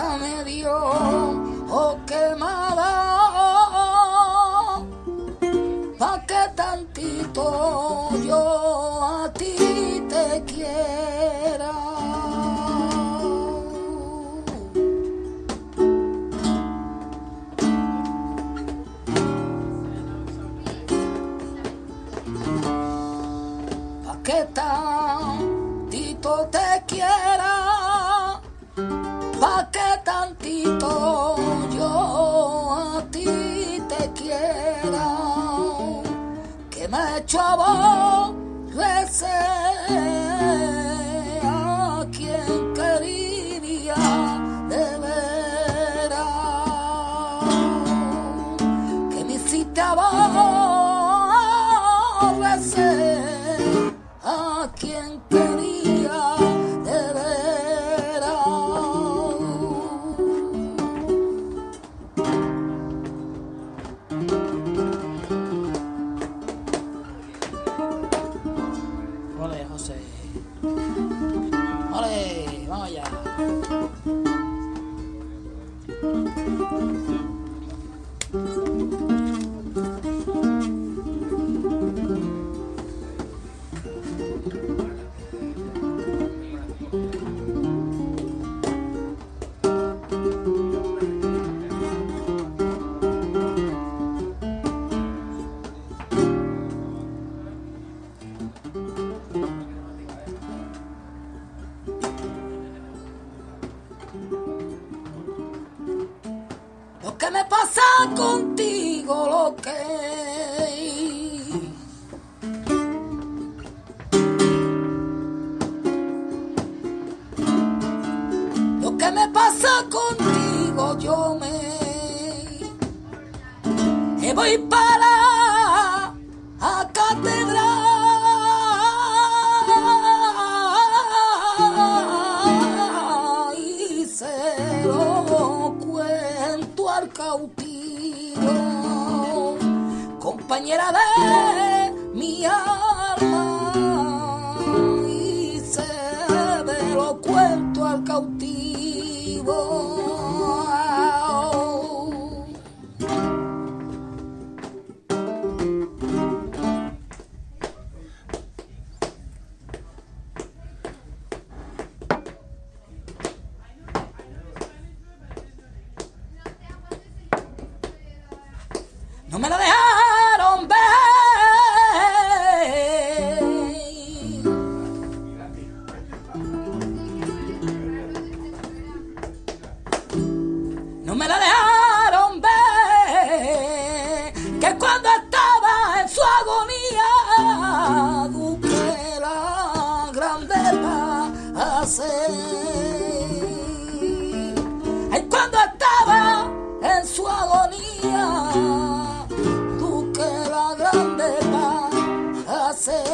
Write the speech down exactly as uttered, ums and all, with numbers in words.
está medio o quemada, pa' que tantito yo a ti te quiera. Pa' que tantito te quiera, pa' que tantito yo a ti te quiera, que me echo a aborrecer a quien quería de veras, que me hiciste aborrecer a quien quería de veras. Ole, José. Ole, vamos allá. Lo que me pasa contigo, lo que lo que me pasa contigo, yo me, me voy para a catedral y se lo cuento al cautivo, compañera de mi alma, y se lo cuento al cautivo. No me la dejaron ver, no me la dejaron ver, que cuando estaba en su agonía busqué la grande paz. Ay, cuando estaba en su agonía, la grande paz.